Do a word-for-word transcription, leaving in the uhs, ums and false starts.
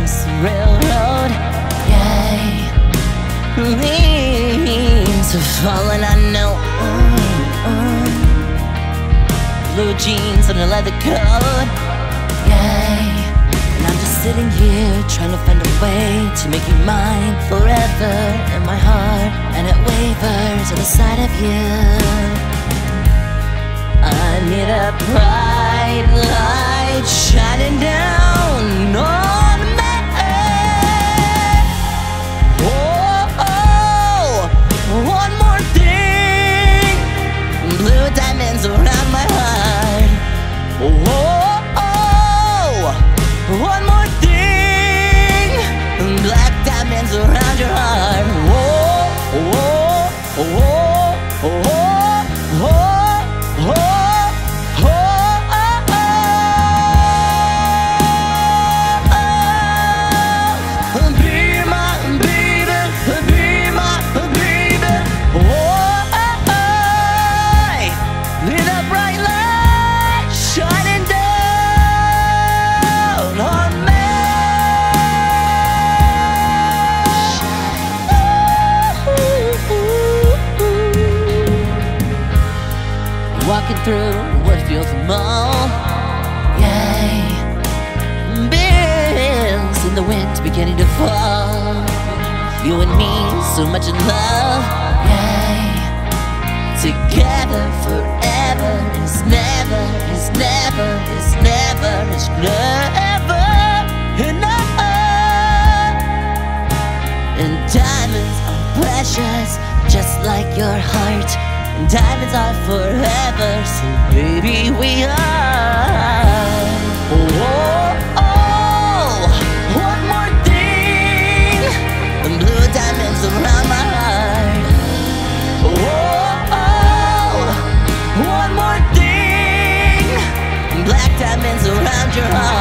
this railroad, yay, leaves are falling, I know. mm, mm. Blue jeans and a leather coat, yay. And I'm just sitting here trying to find a way to make you mine forever in my heart, and it wavers at the sight of you. I need a bright light shining down on me. Oh, oh, one more thing, blue diamonds around my heart. Oh, oh, one more thing, black diamonds around your heart. Oh, oh, oh, oh, oh, oh. Walking through what feels the mall, yay. Bills in the wind beginning to fall. You and me, so much in love, yay. Together forever is never, is never, is never, is never enough. And diamonds are precious, just like your heart. And diamonds are forever, so baby we are. Oh, oh, one more thing, blue diamonds around my heart. Oh, oh, one more thing, black diamonds around your heart.